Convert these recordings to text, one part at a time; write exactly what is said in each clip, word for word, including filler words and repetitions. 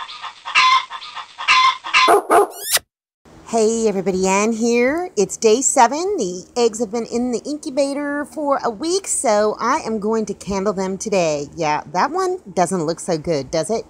Hey everybody, Ann here. It's day seven. The eggs have been in the incubator for a week, so I am going to candle them today. Yeah, that one doesn't look so good, does it?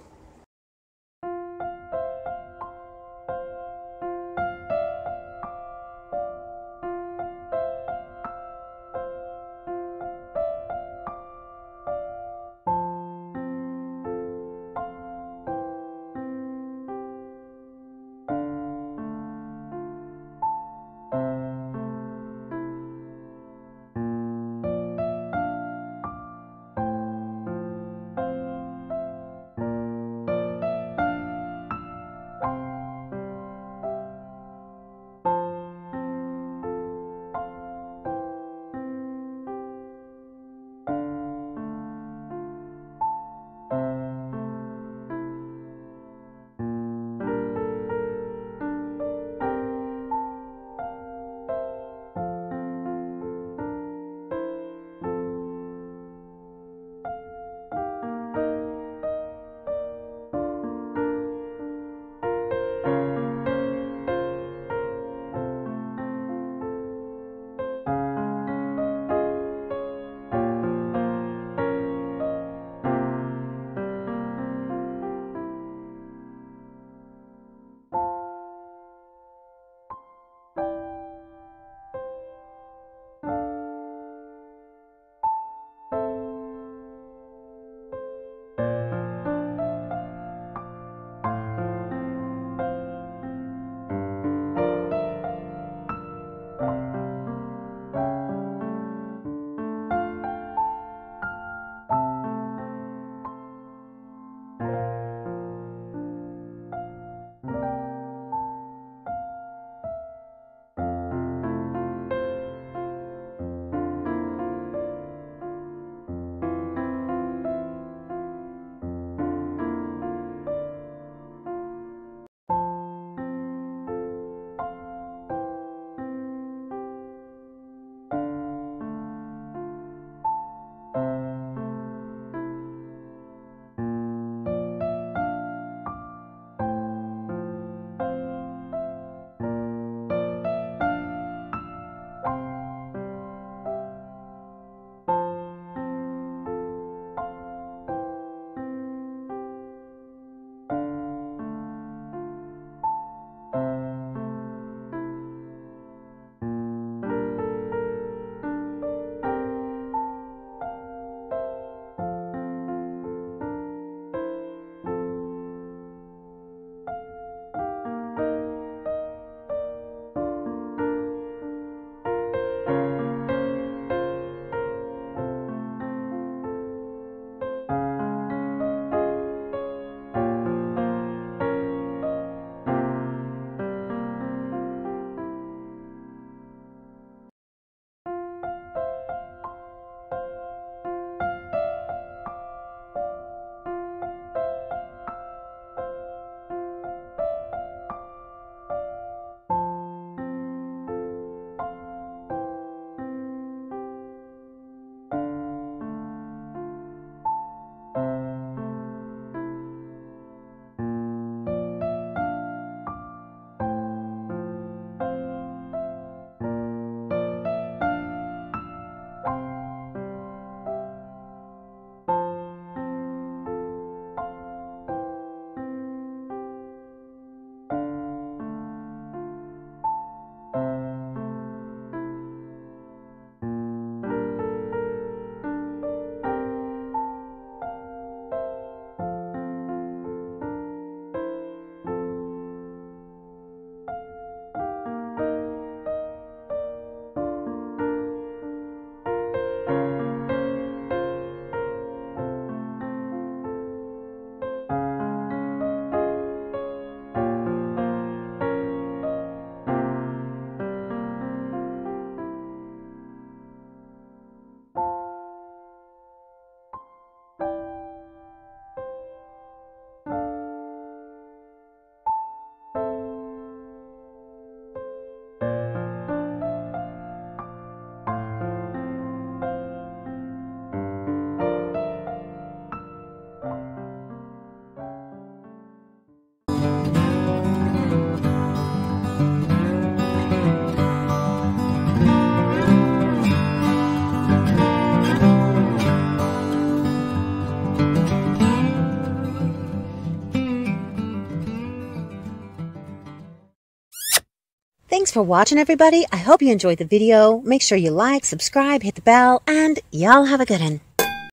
Thanks for watching, everybody. I hope you enjoyed the video. Make sure you like, subscribe, hit the bell, and y'all have a good one.